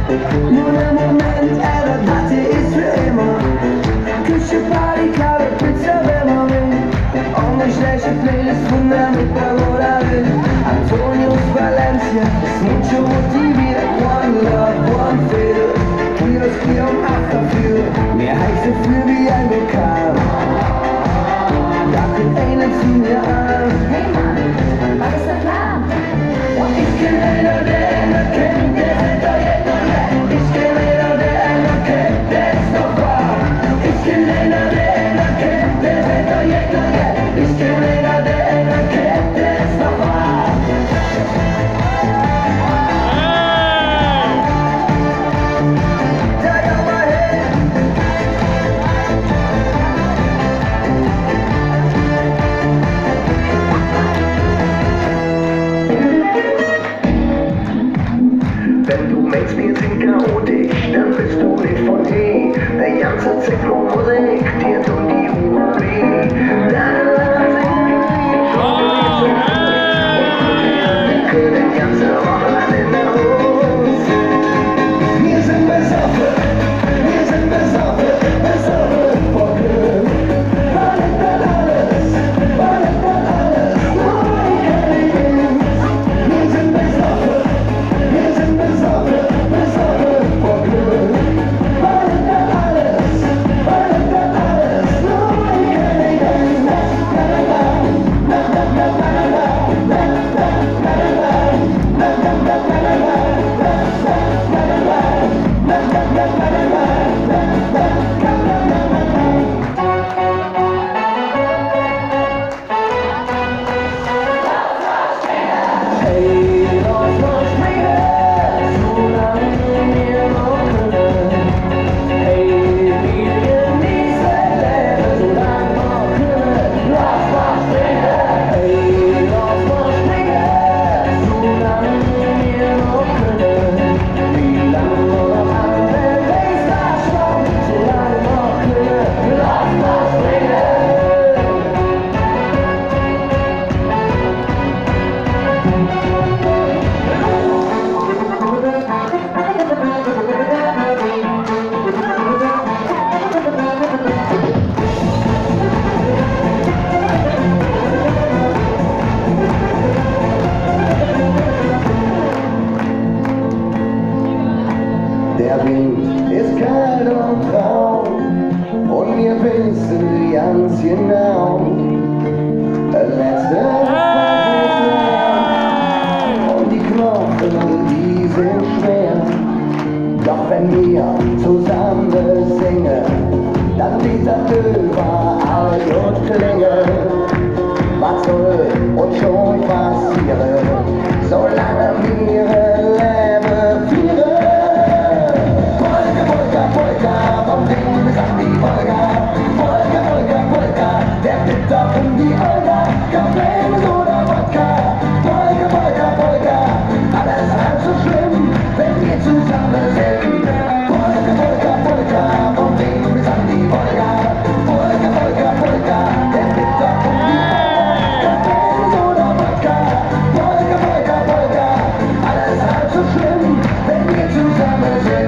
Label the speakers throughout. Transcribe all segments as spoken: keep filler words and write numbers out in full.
Speaker 1: Nur der Moment, ey, das Party ist für immer. Küche, Party, Kaffee, Pizza, wenn man will. Und eine schlechte Playlist von der Mitbewohner will. Antonius Valencia ist mucho motiviert. One love, one feel. Kilos, Bier und acht dafür. Mehr heiße für wie ein Vulkan. Da kommt einer zu mir an.
Speaker 2: Hey Mann, was ist der Plan?
Speaker 1: Und ich kenn einer, der einer kennt, der hält doch jetzt noch recht. Ich kenn einer, der einer kennt, der ist noch wahr. Ich kenn einer, der einer kennt, der hält doch jetzt noch recht. Ich kenn einer, der einer kennt, der ist noch wahr. Ja, ja, mal hin. Wenn du meinst, wir sind chaotisch, dann bist du nicht von eh. Der ganze Techno-Musik, dir tut die Uhr weh. Deine Lager sind wir können ganze Woche lang in der Hose. Wir sind besoffen, wir sind besoffen, besoffen vor Glück. Wann ist dann alles, wann ist dann alles, Neuigkeiten. Wir sind besoffen. Wir sind besoffen, besoffen vor Glück. Wann ist dann alles, wann ist dann alles Neuigkeiten. Na, na, na, na, na, na, na, na, na, na, na, na, na, na, Hey, lass mal springen, solange wir noch können. Hey, wir genießen Leben, solange wir können. Lass mal springen. Hey, lass mal springen, solange wir noch können. Wie lange noch an der Bassline schlagen, solange wir noch können. Lass mal springen. Der Wind ist kalt und rau und wir wissen ganz genau, der letzte Tag und die Knochen, die sind schwer. Doch wenn wir zusammen singen, dann wird das überall gut klingen. Was soll uns schon passieren, solange wir Leben führen? Polka, Polka, Polka, vom Ding bis an die Wolga. Polka, Polka, Polka, der Bitter um die Olga. Kaffee oder Wodka. Polka, Polka, Polka, alles halb so schlimm, wenn wir zusammen sind. Polka, Polka, Polka, vom Ding bis an die Wolga. Polka, Polka, Polka, der Bitter um die Olga. Kaffee oder Wodka. Polka, Polka, Polka, alles halb so schlimm, wenn wir zusammen sind.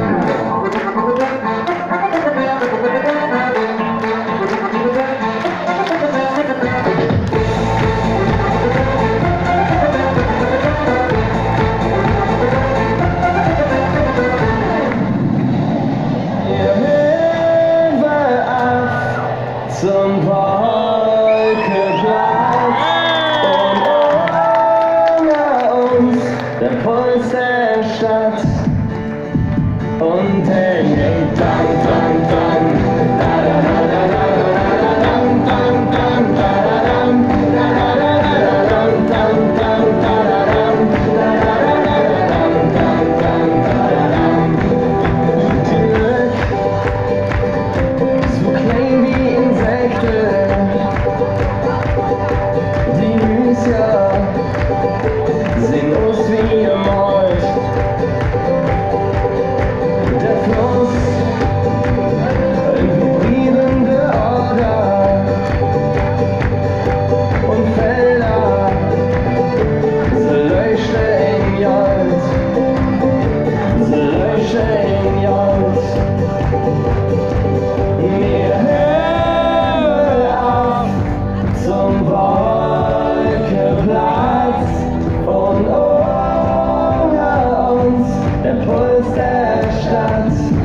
Speaker 1: Zum Wolkenplatz und ohne uns der Puls der Stadt und der Dang, Dang, Dang, da da da da da da dang, dang, dang, da da dang, da da da da dang, dang, dang, da da dang, da da da da dang, dang, dang, da da dang. Glück, so klein wie Insekten, die Müsse sind uns wie gemalt. Der Fluss aus der Stadt.